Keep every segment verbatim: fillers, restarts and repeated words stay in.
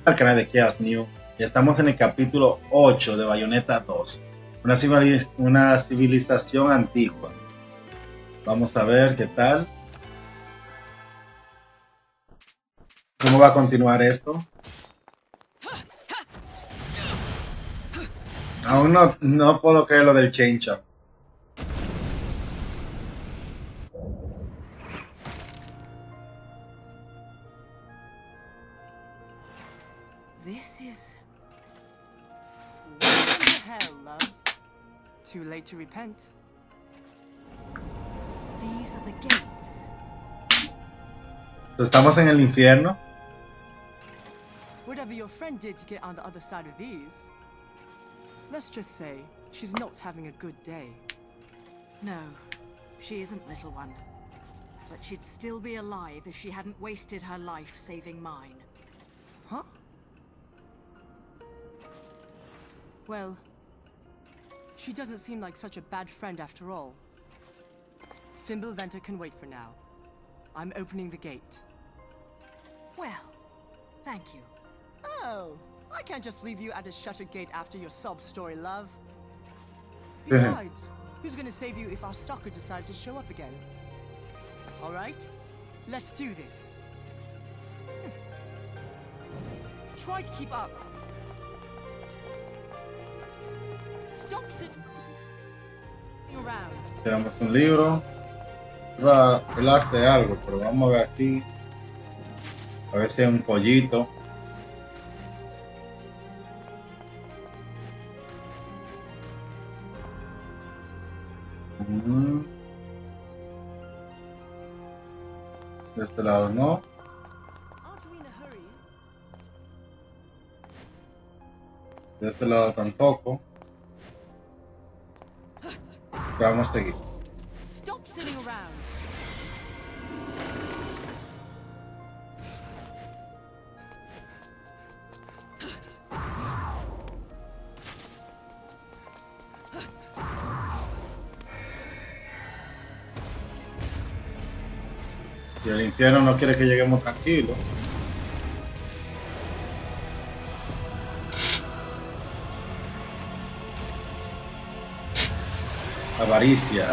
Al canal de Chaos New. Y estamos en el capítulo ocho de Bayonetta dos. Una, civiliz una civilización antigua. Vamos a ver qué tal. ¿Cómo va a continuar esto? Aún no, no puedo creer lo del change up. This is... What the hell, love? Too late to repent. These are the gates. Estamos en el infierno. Whatever your friend did to get on the other side of these, let's just say she's not having a good day. No, she isn't, little one. But she'd still be alive if she hadn't wasted her life saving mine. Huh? Well, she doesn't seem like such a bad friend after all. Fimbulventr can wait for now. I'm opening the gate. Well, thank you. Oh, I can't just leave you at a shuttered gate after your sob story, love. Besides, who's gonna save you if our stalker decides to show up again? All right, let's do this. Hm. Try to keep up. Stop sitting around. Tenemos un libro. Va, él hace algo, pero vamos a ver aquí. A ver si hay un pollito. Mm. De este lado no. De este lado tampoco. Vamos a seguir. Stop sitting around. Si el infierno no quiere que lleguemos tranquilos. Avaricia.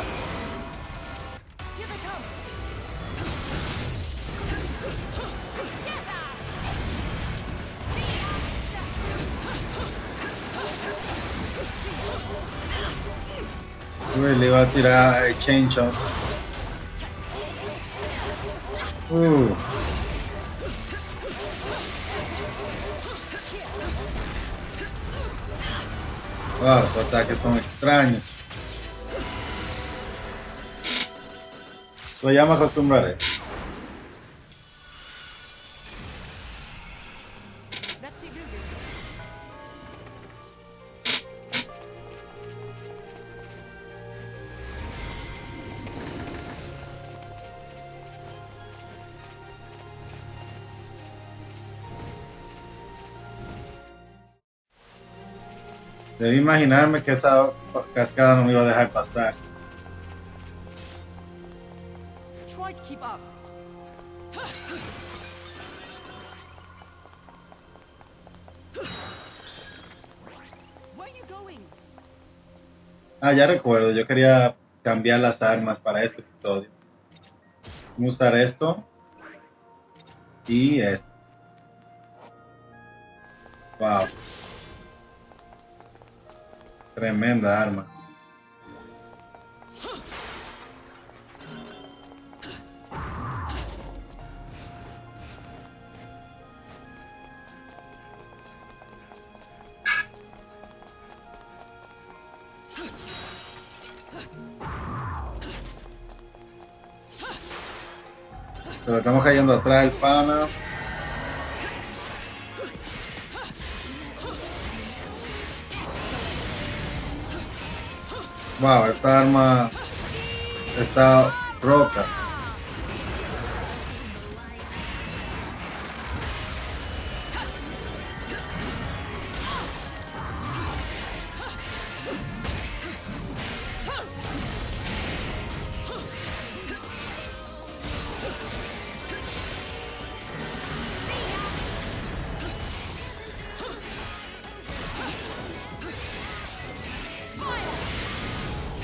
Uy, le iba a tirar el change up. Uh. Wow, los ataques son extraños. Lo ya me acostumbraré. Debí imaginarme que esa cascada no me iba a dejar pasar. Try to keep up. Where are you going? Ah, ya recuerdo, yo quería cambiar las armas para este episodio. Voy a usar esto y esto. Wow. Tremenda arma. Se lo estamos cayendo atrás el pana. Wow, esta arma está rota.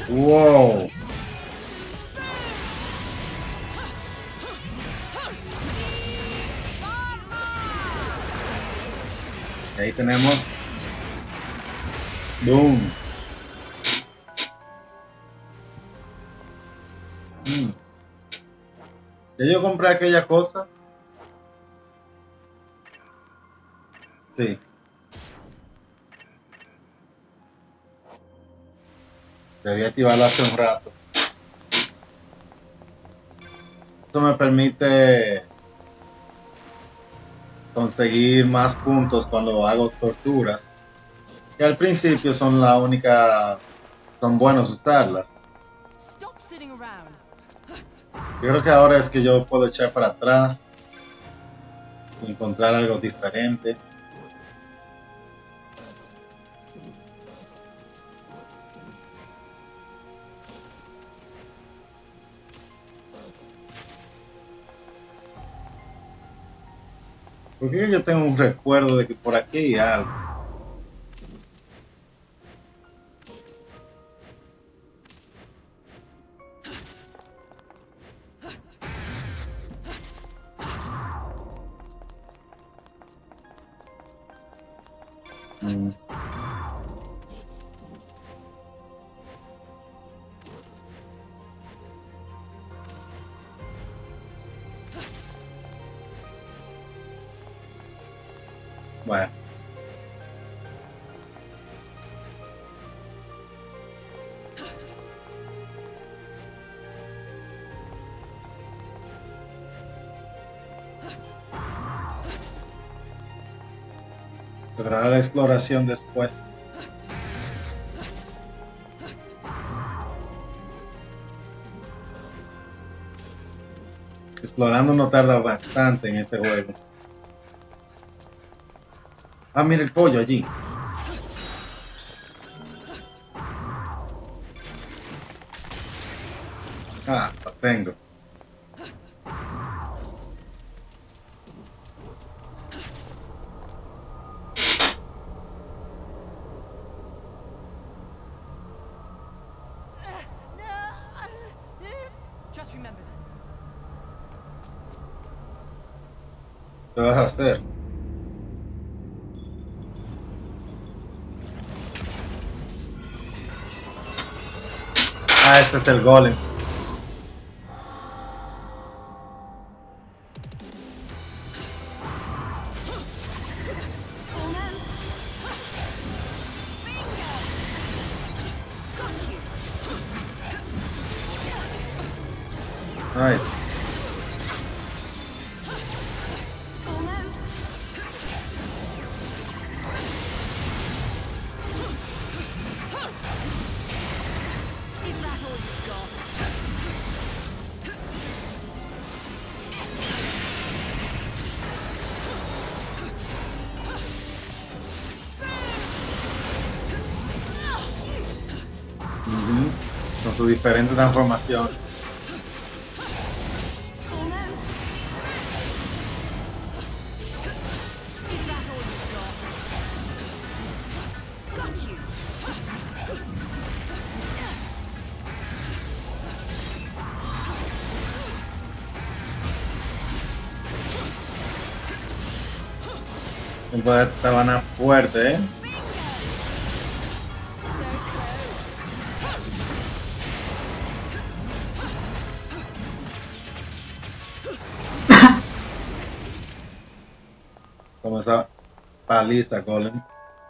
Wow. Y ahí tenemos. Boom. Mm. ¿Ya yo compré aquella cosa? Sí. Debí activarlo hace un rato. Esto me permite conseguir más puntos cuando hago torturas. Que al principio son la única, son buenos usarlas. Stop sitting around. Yo creo que ahora es que yo puedo echar para atrás y encontrar algo diferente. Porque yo tengo un recuerdo de que por aquí hay algo. Mm. Bueno. Lograr la exploración después. Explorando no tarda bastante en este juego. Ah, mira el pollo allí. Ah, lo tengo. Just remembered. ¿Qué vas a hacer? Ah, este es el golem. Ay. Ujú. Con su diferente transformación. El poder estaba fuerte, ¿eh? Como esa paliza, golem.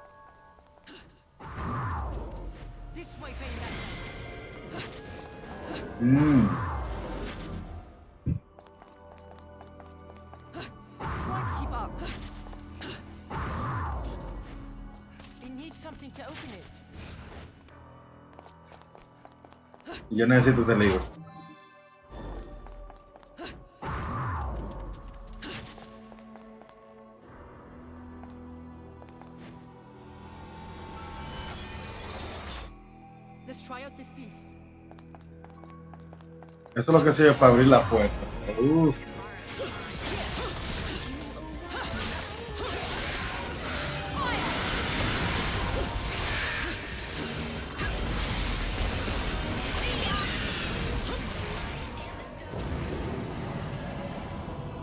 This way, baby. Mmm. Try to keep up. It needs something to open it. Yo necesito este libro. Let's try out this piece. Eso es lo que sirve para abrir la puerta. Uf.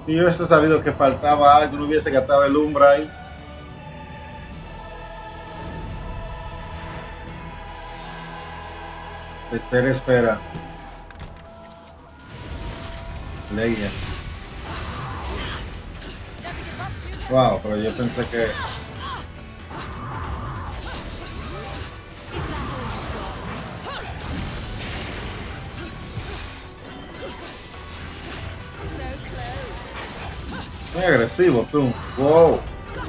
Si yo hubiese sabido que faltaba algo, no hubiese gastado el umbra ahí. Espera, espera. Leia. Wow, pero yo pensé que... Muy agresivo tú. Wow.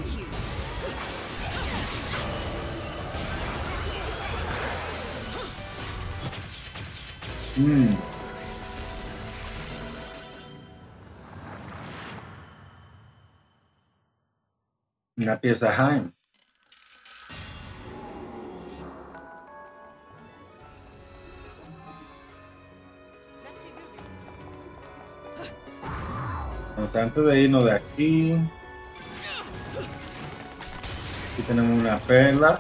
Mm. Una pieza Heim. Entonces, antes de irnos de aquí, aquí tenemos una perla.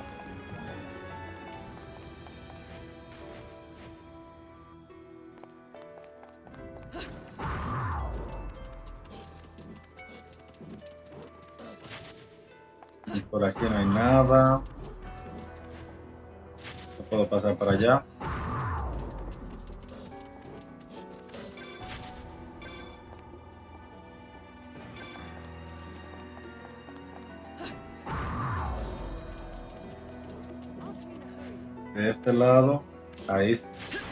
Y por aquí no hay nada. No puedo pasar para allá. De este lado, ahí está.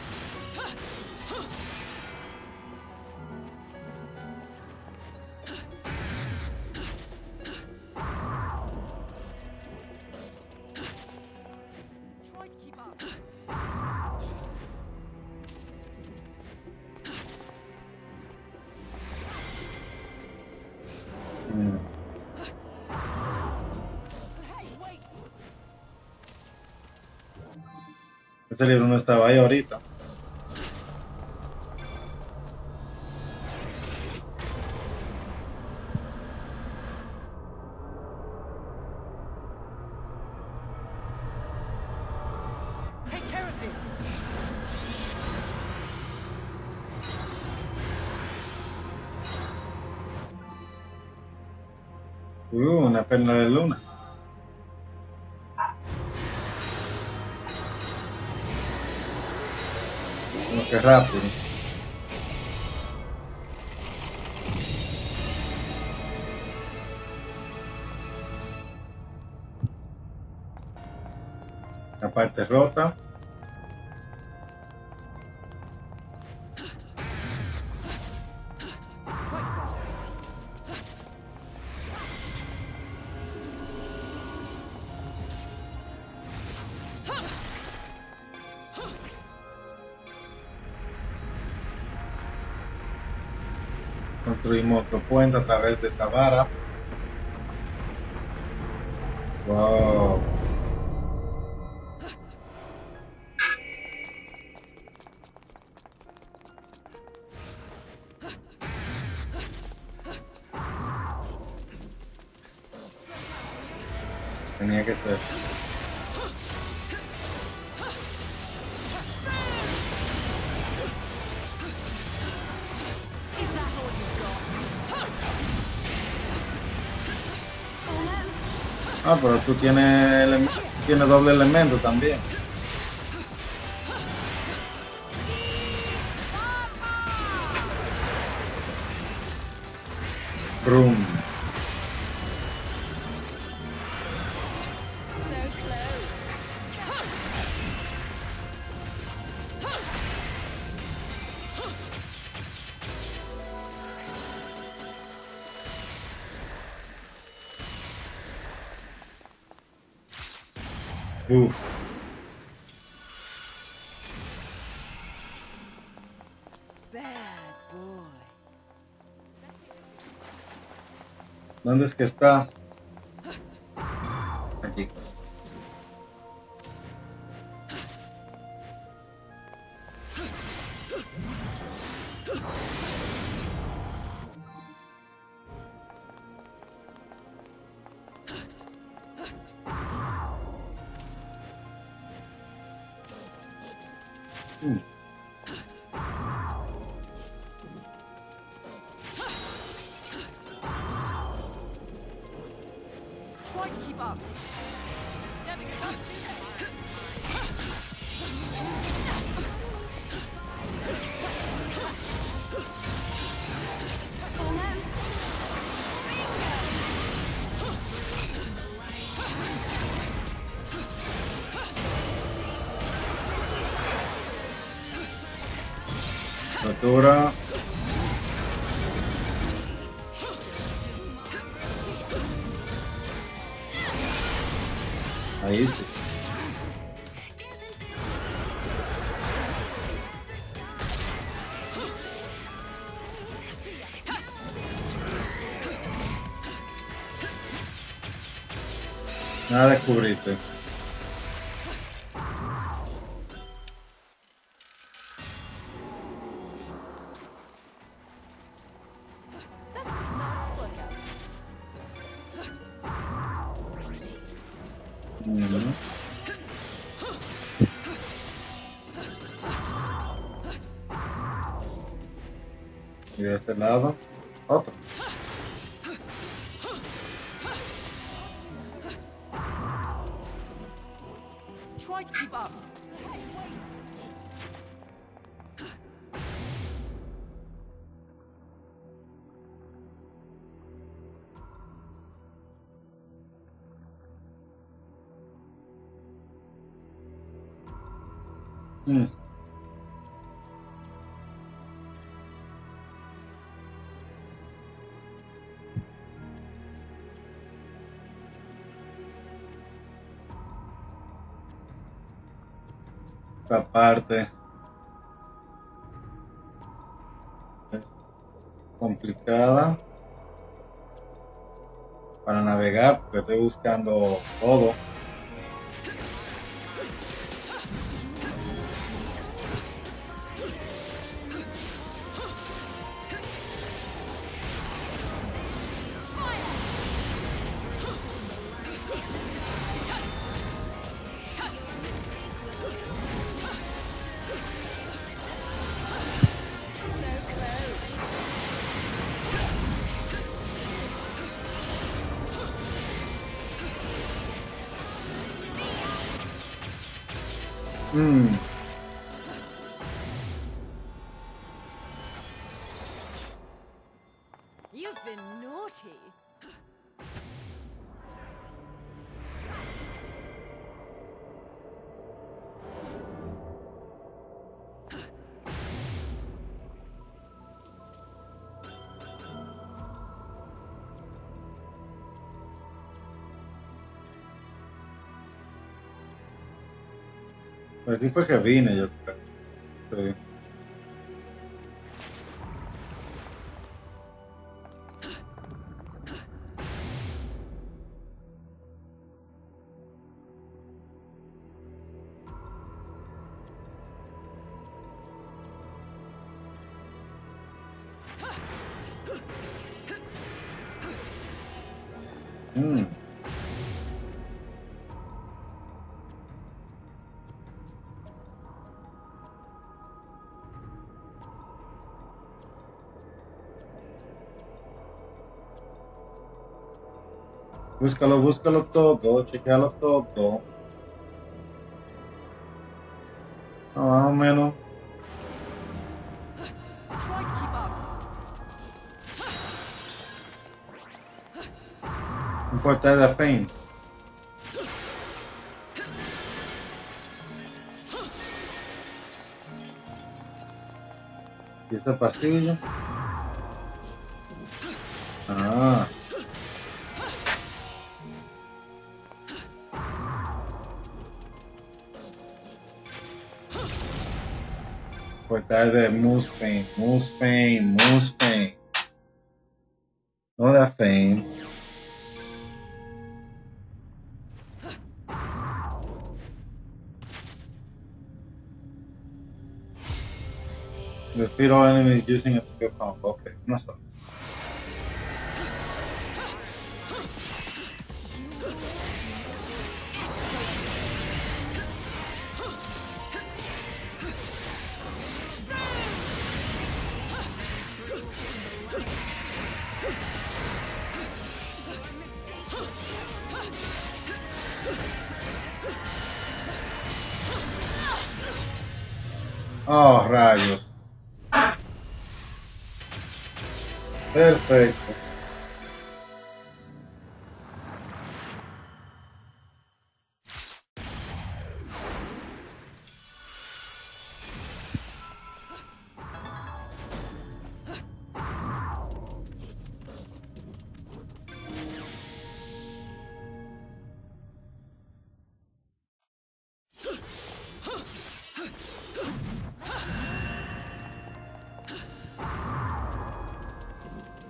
Try to keep up. Mm. Hey, wait! Ese libro no estaba ahí ahorita. Take care of this! Uh, una perla de luna. Como que rápido. La parte rota. Construimos otro puente a través de esta vara. Wow. Tenía que ser. Is that all you've got? Almost. Ah, pero tú tienes, ele- tienes doble elemento también. Brum. So close. Uf. Bad boy. ¿Dónde es que está? Aquí. Mm. Rotura. Ahí sí. Nada de cubrirte. Mm. Y de este lado, otro. Try to keep up. Mm. Esta parte es complicada para navegar porque estoy buscando todo. Mm. You've been naughty. Por aquí fue que vine, yo creo. Sí. Mm. Búscalo, búscalo todo, chequealo todo. Ah, más o menos. Try to keep up. Un portal de Fane. Y este pasillo. Ah. Portal de Muspelheim, Muspelheim, Muspelheim. No da Fame. Defeat all enemies using a skill combo. Okay, no sé. Oh, rayos. Perfecto.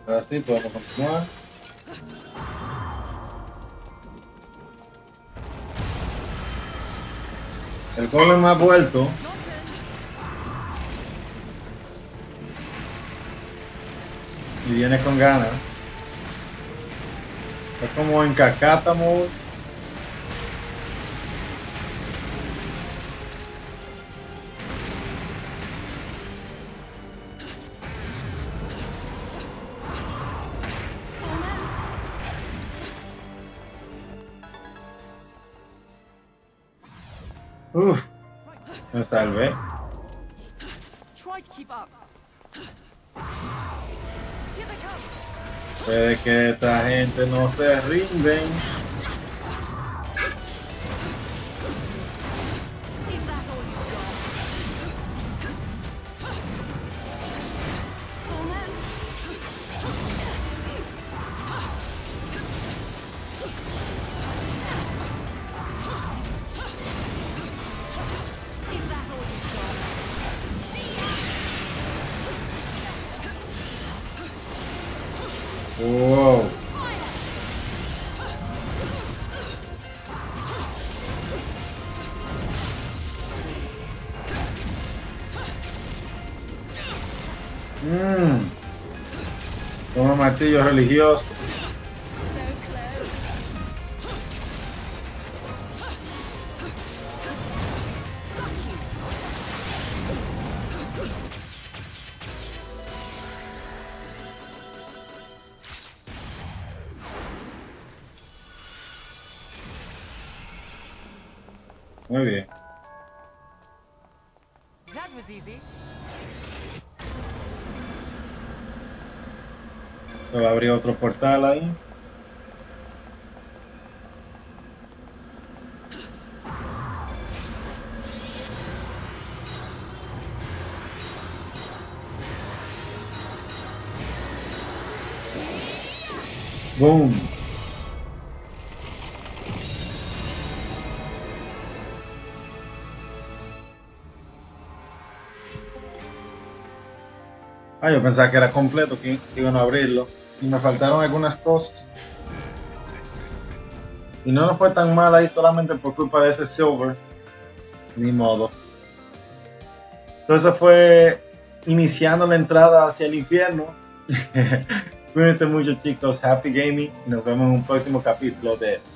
Ahora sí, podemos continuar. El golem ha vuelto. Y viene con ganas. Es como en Cacata mode. Uf, me salvé. Try to keep up. Here they come. Puede que esta gente no se rinden. Is that all you've got? Almost. Is that all you've got? Wow. Mmm. Toma martillo religioso. So close. Got you. Muy bien. That was easy. Se va a abrir otro portal ahí. Boom. Ah, yo pensaba que era completo, que iban a abrirlo. Y me faltaron algunas cosas. Y no nos fue tan mal ahí solamente por culpa de ese silver. Ni modo. Entonces fue iniciando la entrada hacia el infierno. Cuídense mucho, chicos. Happy gaming. Nos vemos en un próximo capítulo de